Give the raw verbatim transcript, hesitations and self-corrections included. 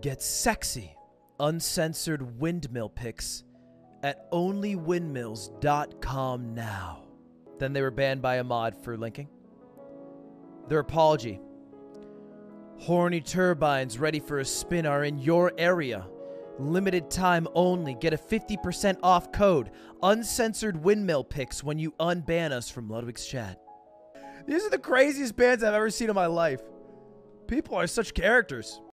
Get sexy, uncensored windmill pics at only windmills dot com now. Then they were banned by a mod for linking. Their apology. Horny turbines ready for a spin are in your area. Limited time only. Get a fifty percent off code. Uncensored windmill pics when you unban us from Ludwig's chat. These are the craziest bans I've ever seen in my life. People are such characters.